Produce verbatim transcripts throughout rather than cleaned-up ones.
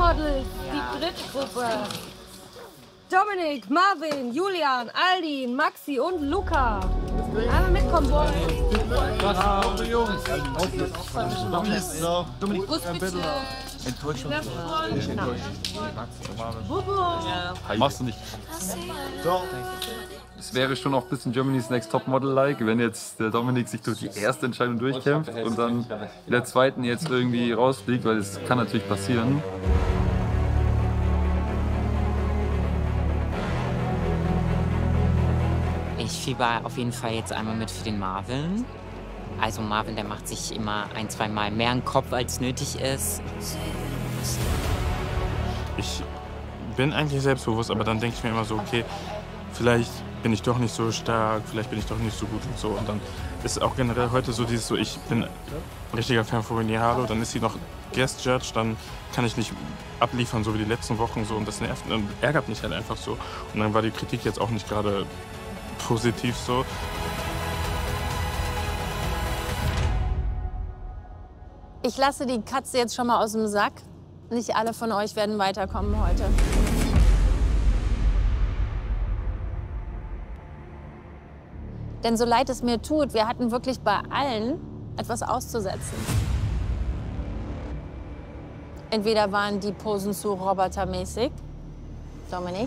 Topmodels, die dritte Gruppe. Dominik, Marvin, Julian, Aldin, Maxi und Luca. Einmal mitkommen wollen. Dominik, Enttäuschung. Machst du nicht. Es wäre schon auch ein bisschen Germany's Next Topmodel-like, wenn jetzt der Dominik sich durch die erste Entscheidung durchkämpft und dann in der zweiten jetzt irgendwie rausfliegt, weil das kann natürlich passieren. Ich fieber auf jeden Fall jetzt einmal mit für den Marvin. Also Marvin, der macht sich immer ein, zwei Mal mehr einen Kopf, als nötig ist. Ich bin eigentlich selbstbewusst, aber dann denke ich mir immer so, okay, vielleicht bin ich doch nicht so stark, vielleicht bin ich doch nicht so gut und so. Und dann ist auch generell heute so dieses so, ich bin ein richtiger Fan von Renée Harlow, dann ist sie noch Guest Judge, dann kann ich nicht abliefern, so wie die letzten Wochen so. Und das nervt und ärgert mich halt einfach so. Und dann war die Kritik jetzt auch nicht gerade positiv so. Ich lasse die Katze jetzt schon mal aus dem Sack. Nicht alle von euch werden weiterkommen heute. Denn so leid es mir tut, wir hatten wirklich bei allen etwas auszusetzen. Entweder waren die Posen zu robotermäßig, Dominik.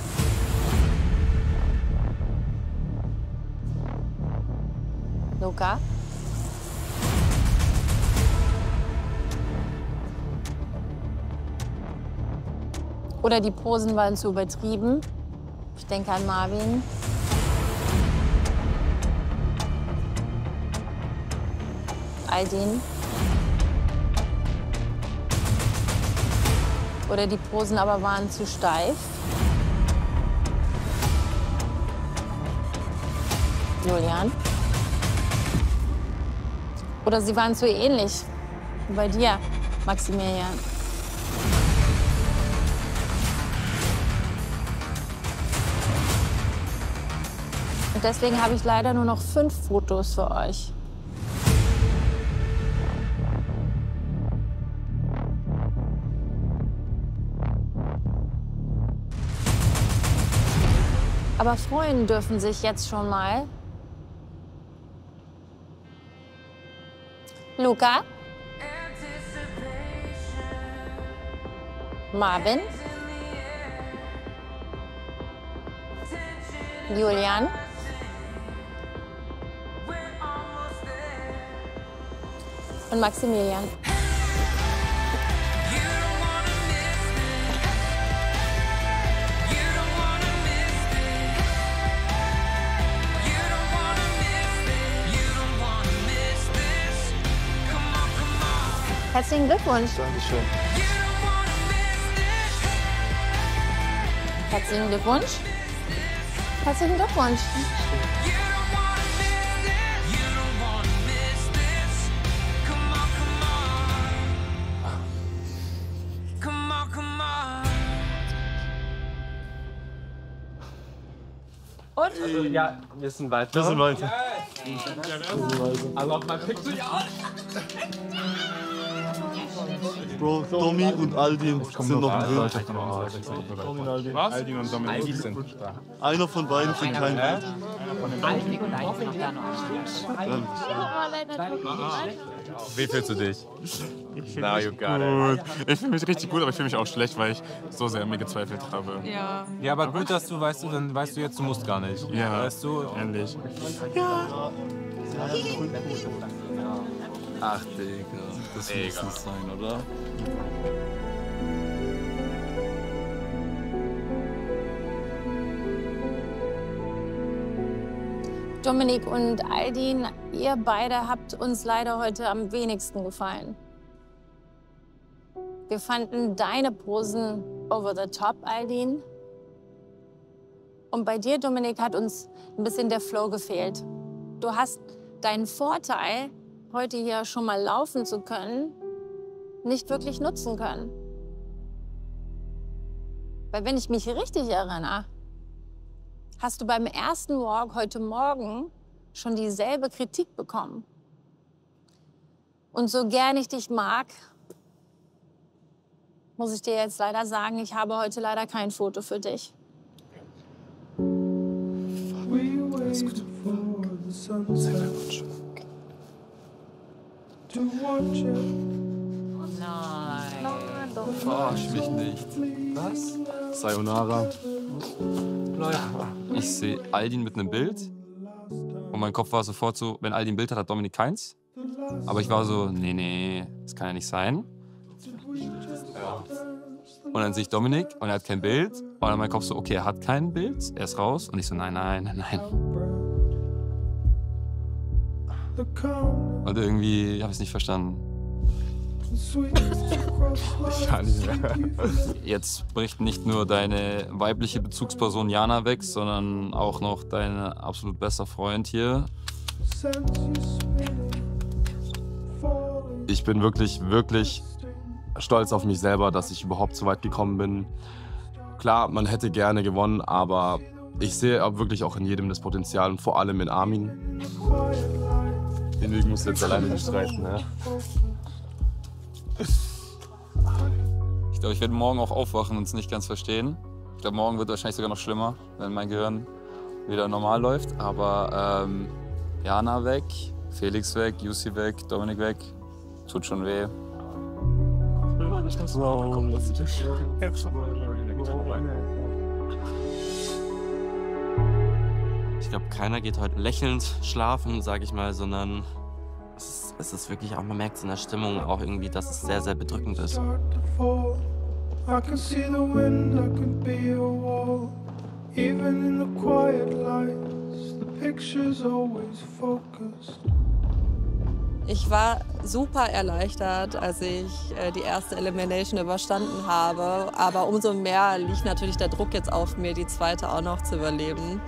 Luca. Oder die Posen waren zu übertrieben. Ich denke an Marvin. Aldin. Oder die Posen aber waren zu steif. Julian. Oder sie waren zu ähnlich. Wie bei dir, Maximilian. Und deswegen habe ich leider nur noch fünf Fotos für euch. Aber freuen dürfen sich jetzt schon mal Luca, Marvin, Julian, und Maximilian. Herzlichen Glückwunsch. Dankeschön. Herzlichen Glückwunsch. Herzlichen Glückwunsch. Und? Also, ja, wir sind weiter. Wir sind weiter. Also, man pickt sich aus. Bro, Domi und Aldin sind noch drin. Domi und Aldin. Was? Aldin und Dominik sind da. Einer von beiden kriegt keinen Bild. Aldin und Aldin sind da noch. Wie fühlst du dich? Now you got it. Ich fühle mich richtig gut, aber ich fühle mich auch schlecht, weil ich so sehr an mir gezweifelt habe. Ja. Ja, aber gut, dass du weißt, du, dann weißt du jetzt, du musst gar nicht. Ja, weißt du? Endlich. Ja. Ach, Digga. Das muss nicht sein, oder? Dominik und Aldin, ihr beide habt uns leider heute am wenigsten gefallen. Wir fanden deine Posen over the top, Aldin. Und bei dir, Dominik, hat uns ein bisschen der Flow gefehlt. Du hast deinen Vorteil, heute hier schon mal laufen zu können, nicht wirklich nutzen können. Weil wenn ich mich richtig erinnere, hast du beim ersten Walk heute Morgen schon dieselbe Kritik bekommen. Und so gern ich dich mag, muss ich dir jetzt leider sagen, ich habe heute leider kein Foto für dich. Alles gut. Nein. Verarsch mich nicht. Was? Sayonara. Ich sehe Aldin mit einem Bild. Und mein Kopf war sofort so, wenn Aldin ein Bild hat, hat Dominik keins. Aber ich war so, nee, nee, das kann ja nicht sein. Und dann sehe ich Dominik und er hat kein Bild. Und dann mein Kopf so, okay, er hat kein Bild, er ist raus. Und ich so, nein, nein, nein, nein. Und irgendwie habe ich es nicht verstanden. Ich kann nicht mehr. Jetzt bricht nicht nur deine weibliche Bezugsperson Jana weg, sondern auch noch dein absolut bester Freund hier. Ich bin wirklich, wirklich stolz auf mich selber, dass ich überhaupt so weit gekommen bin. Klar, man hätte gerne gewonnen, aber ich sehe auch wirklich auch in jedem das Potenzial und vor allem in Armin. Den Weg musst du jetzt alleine bestreiten, ne? Ich glaube, ich werde morgen auch aufwachen und es nicht ganz verstehen. Ich glaube, morgen wird wahrscheinlich sogar noch schlimmer, wenn mein Gehirn wieder normal läuft. Aber ähm, Jana weg, Felix weg, Jussi weg, Dominik weg. Tut schon weh. Ich glaube, keiner geht heute lächelnd schlafen, sage ich mal, sondern es ist, es ist wirklich auch, man merkt es in der Stimmung auch irgendwie, dass es sehr, sehr bedrückend ist. Ich war super erleichtert, als ich äh, die erste Elimination überstanden habe. Aber umso mehr liegt natürlich der Druck jetzt auf mir, die zweite auch noch zu überleben.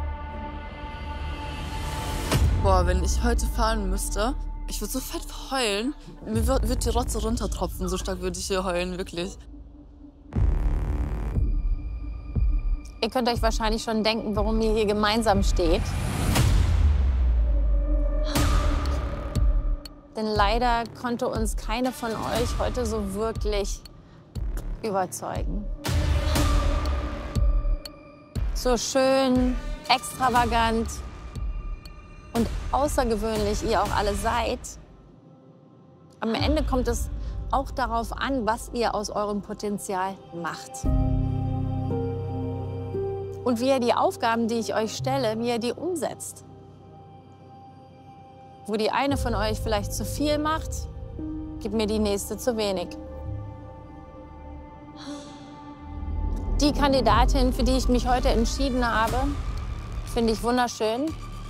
Boah, wenn ich heute fahren müsste, ich würde so fett heulen. Mir wird, wird die Rotze runtertropfen, so stark würde ich hier heulen, wirklich. Ihr könnt euch wahrscheinlich schon denken, warum ihr hier gemeinsam steht. Denn leider konnte uns keine von euch heute so wirklich überzeugen. So schön, extravagant und außergewöhnlich ihr auch alle seid. Am Ende kommt es auch darauf an, was ihr aus eurem Potenzial macht. Und wie ihr die Aufgaben, die ich euch stelle, wie ihr die umsetzt. Wo die eine von euch vielleicht zu viel macht, gibt mir die nächste zu wenig. Die Kandidatin, für die ich mich heute entschieden habe, finde ich wunderschön.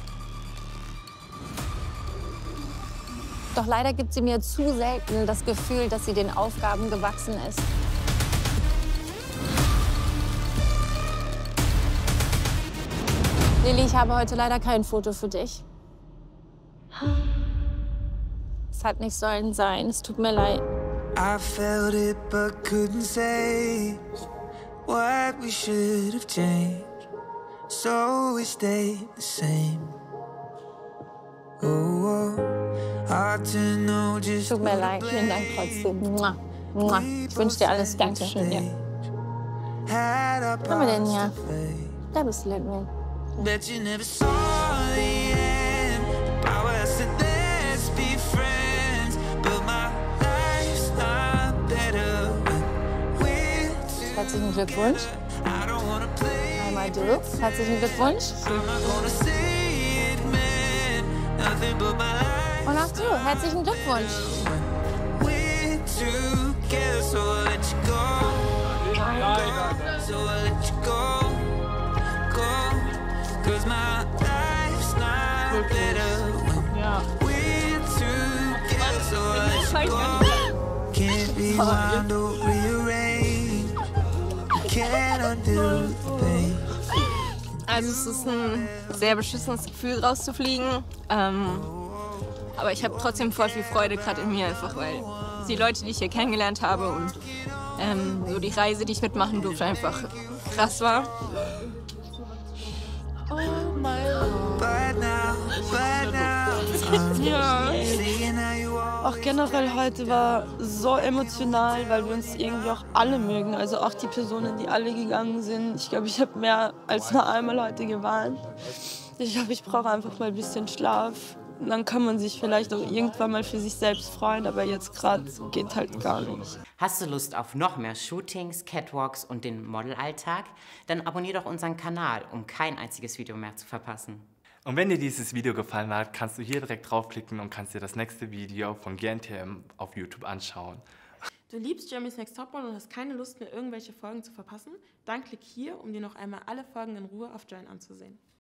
Doch leider gibt sie mir zu selten das Gefühl, dass sie den Aufgaben gewachsen ist. Lilly, ich habe heute leider kein Foto für dich. Es hat nicht sollen sein, es tut mir leid. I felt it but couldn't say what we should have changed. So we stayed the same. Oh, oh, hard to know just Tut mir leid, vielen Dank trotzdem. Mua, mua. Ich wünsche dir alles Dankeschön. Ja. Was haben wir denn hier? Da bist du, Lindwin. Bet you never saw the end. I was said let's be friends, but my life's not better with you. Herzlichen Glückwunsch. I don't wanna play. Einmal du. Herzlichen Glückwunsch. I'm not gonna say it meant nothing but my life. Und auch du. Herzlichen Glückwunsch. We're together, so I'll let you go. So I'll let you go, go. Cause my life's not better. We're together, so I'll let you go. Can't be wound or rearranged. Can't undo the pain. Also es ist ein sehr beschissenes Gefühl, rauszufliegen. Ähm, aber ich habe trotzdem voll viel Freude gerade in mir, einfach weil die Leute, die ich hier kennengelernt habe und ähm, so die Reise, die ich mitmachen durfte, einfach krass war. Oh mein Gott. Oh Auch generell heute war so emotional, weil wir uns irgendwie auch alle mögen. Also auch die Personen, die alle gegangen sind. Ich glaube, ich habe mehr als nur einmal heute geweint. Ich glaube, ich brauche einfach mal ein bisschen Schlaf. Und dann kann man sich vielleicht auch irgendwann mal für sich selbst freuen, aber jetzt gerade geht halt gar nicht. Hast du Lust auf noch mehr Shootings, Catwalks und den Modelalltag? Dann abonnier doch unseren Kanal, um kein einziges Video mehr zu verpassen. Und wenn dir dieses Video gefallen hat, kannst du hier direkt draufklicken und kannst dir das nächste Video von G N T M auf YouTube anschauen. Du liebst Germany's Next Topmodel und hast keine Lust mehr, irgendwelche Folgen zu verpassen? Dann klick hier, um dir noch einmal alle Folgen in Ruhe auf Join anzusehen.